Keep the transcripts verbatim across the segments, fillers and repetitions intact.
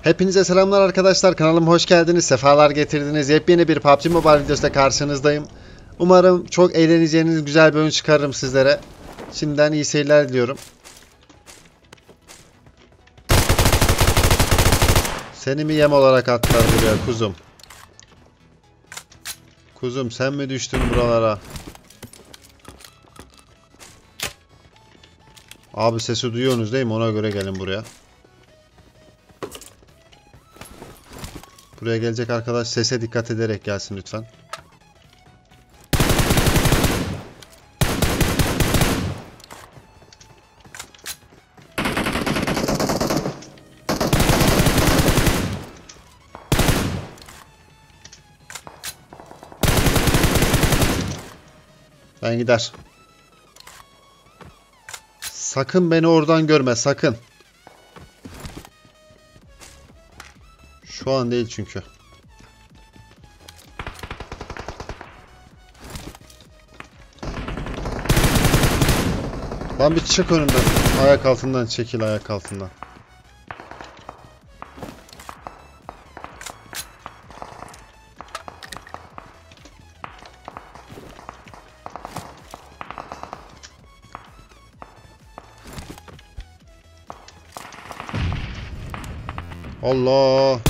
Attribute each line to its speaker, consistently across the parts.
Speaker 1: Hepinize selamlar arkadaşlar. Kanalıma hoş geldiniz. Sefalar getirdiniz. Yepyeni bir P U B G Mobile videosuyla karşınızdayım. Umarım çok eğleneceğiniz güzel bir oyun çıkarırım sizlere. Şimdiden iyi seyirler diliyorum. Seni mi yem olarak attılar buraya kuzum? Kuzum sen mi düştün buralara? Abi sesi duyuyorsunuz değil mi? Ona göre gelin buraya. Buraya gelecek arkadaş sese dikkat ederek gelsin lütfen. Ben gider. Sakın beni oradan görme, sakın. Şu an değil çünkü. Lan bir çık önümden. Ayak altından çekil, ayak altından. Allah.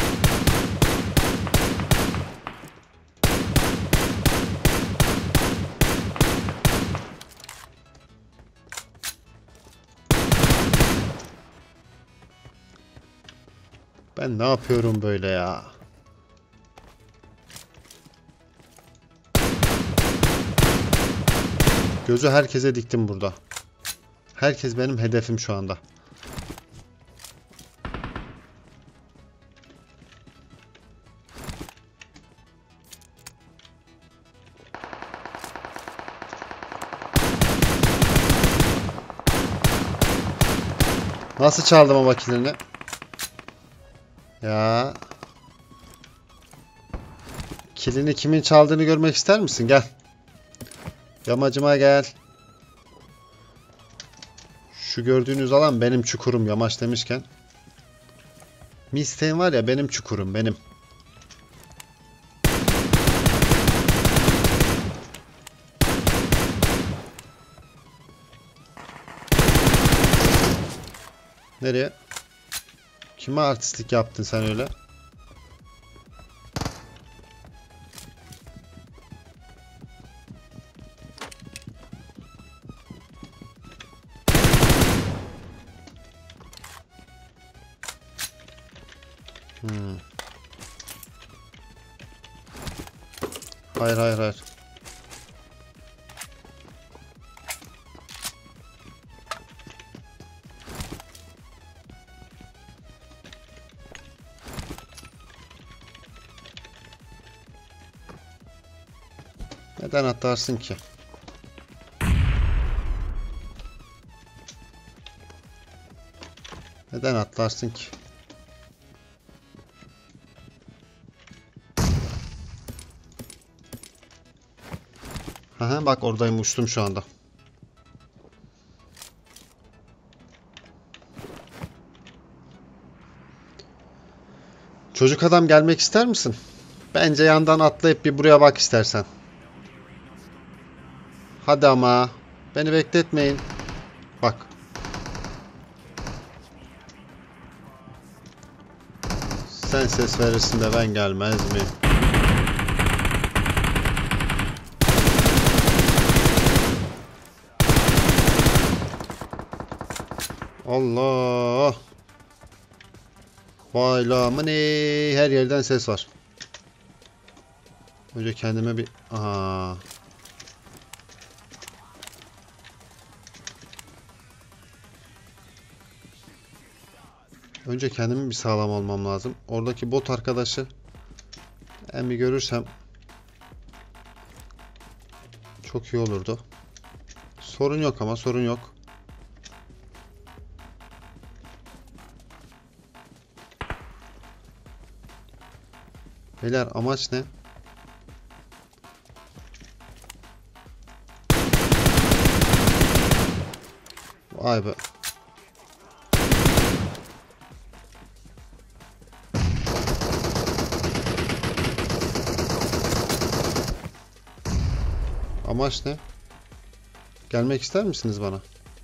Speaker 1: Ben ne yapıyorum böyle ya? Gözü herkese diktim burada. Herkes benim hedefim şu anda. Nasıl çaldım ama kilini? Ya. Kilini kimin çaldığını görmek ister misin? Gel. Yamacıma gel. Şu gördüğünüz alan benim çukurum, yamaç demişken. Misteğin var ya, benim çukurum benim. Nereye? Kime artistlik yaptın sen öyle? Hmm. Hayır hayır hayır. Neden atlarsın ki? Neden atlarsın ki? Aha, bak oradayım, uçtum şu anda. Çocuk adam gelmek ister misin? Bence yandan atlayıp bir buraya bak istersen. Hadi ama. Beni bekletmeyin. Bak. Sen ses verirsin de ben gelmez miyim? Allah. Vay lamını, her yerden ses var. Önce kendime bir... Aha. Önce kendimi bir sağlam almam lazım. Oradaki bot arkadaşı ben bir görürsem çok iyi olurdu. Sorun yok ama, sorun yok. Beyler amaç ne? Vay be. Amaç ne? Gelmek ister misiniz bana?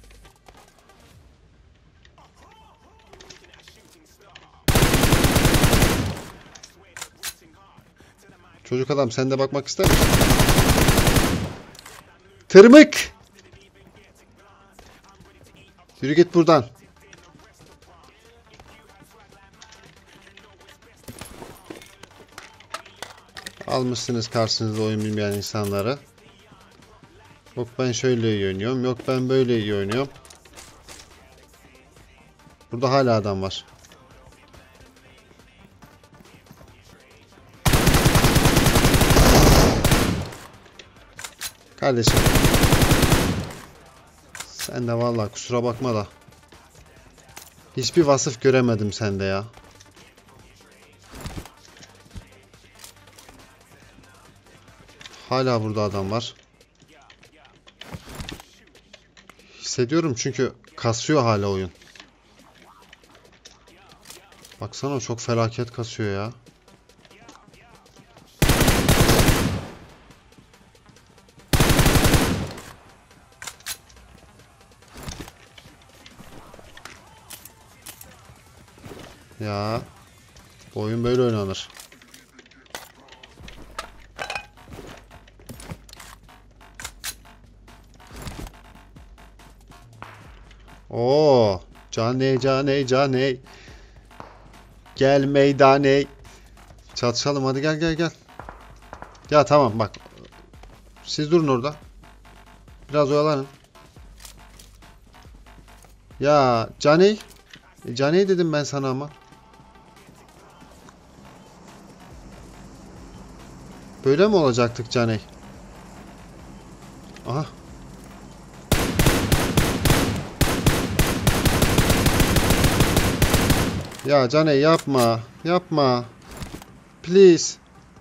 Speaker 1: Çocuk adam, sen de bakmak ister misin? Tırmık! Yürü git buradan. Almışsınız karşınızda oyun bilmeyen insanları. Yok ben şöyle iyi oynuyorum. Yok ben böyle iyi oynuyorum. Burada hala adam var. Kardeşim. Sen de vallahi kusura bakma da. Hiçbir vasıf göremedim sende ya. Hala burada adam var. Hissediyorum çünkü kasıyor hala oyun. Baksana çok felaket kasıyor ya. Ya bu oyun böyle oynanır. Oo, caney caney caney. Gel meydaney. Çatışalım hadi, gel gel gel. Ya tamam bak. Siz durun orada. Biraz oyalanın. Ya caney. E, caney dedim ben sana ama. Böyle mi olacaktık caney? Aha. Ya caney yapma. Yapma. Please.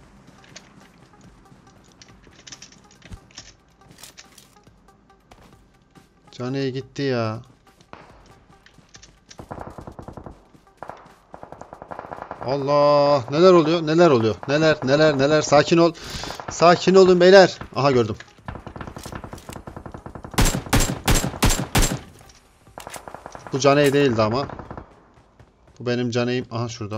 Speaker 1: Caney gitti ya. Allah, neler oluyor? Neler oluyor? Neler neler neler? Sakin ol. Sakin olun beyler. Aha gördüm. Bu Caney değildi ama. Bu benim Caney'im. Aha şurada.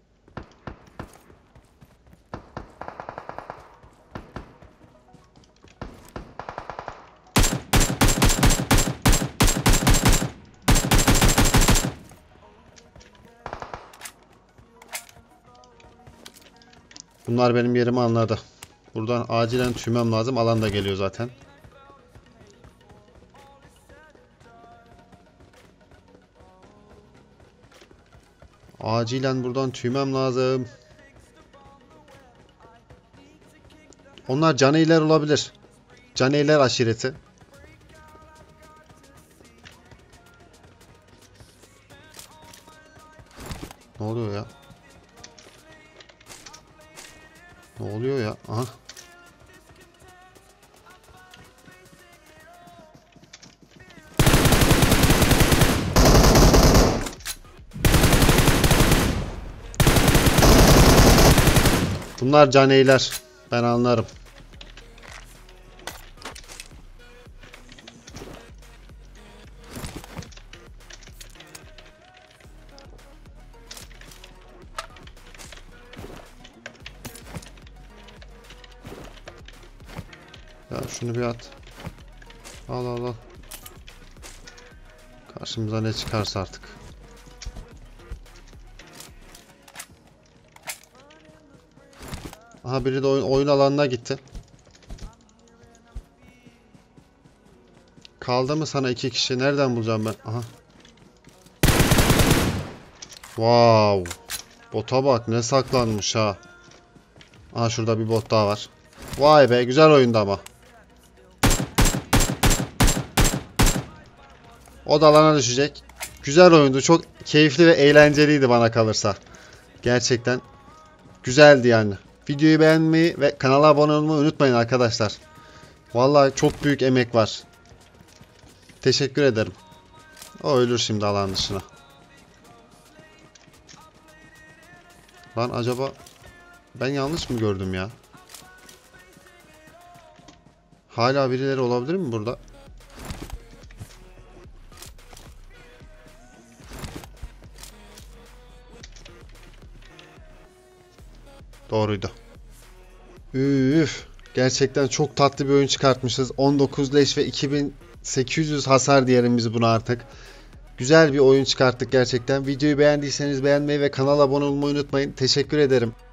Speaker 1: Bunlar benim yerimi anladı. Buradan acilen tüymem lazım. Alan da geliyor zaten. Acilen buradan tüymem lazım. Onlar Caneyler olabilir. Caneyler aşireti. Ne oluyor ya? Ne oluyor ya? Aha. Bunlar Caneyler. Ben anlarım. Ya şunu bir at. Al al al. Karşımıza ne çıkarsa artık. Aha biri de oyun, oyun alanına gitti. Kaldı mı sana iki kişi? Nereden bulacağım ben? Aha. Wow. Bota bak ne saklanmış ha. Aha şurada bir bot daha var. Vay be, güzel oyundu ama. O da alana düşecek. Güzel oyundu. Çok keyifli ve eğlenceliydi bana kalırsa. Gerçekten güzeldi yani. Videoyu beğenmeyi ve kanala abone olmayı unutmayın arkadaşlar. Vallahi çok büyük emek var. Teşekkür ederim. O ölür şimdi alan dışına. Lan acaba ben yanlış mı gördüm ya? Hala birileri olabilir mi burada? Doğruydu. Üf. Gerçekten çok tatlı bir oyun çıkartmışız. on dokuz leş ve iki bin sekiz yüz hasar diyelim biz buna artık. Güzel bir oyun çıkarttık gerçekten. Videoyu beğendiyseniz beğenmeyi ve kanala abone olmayı unutmayın. Teşekkür ederim.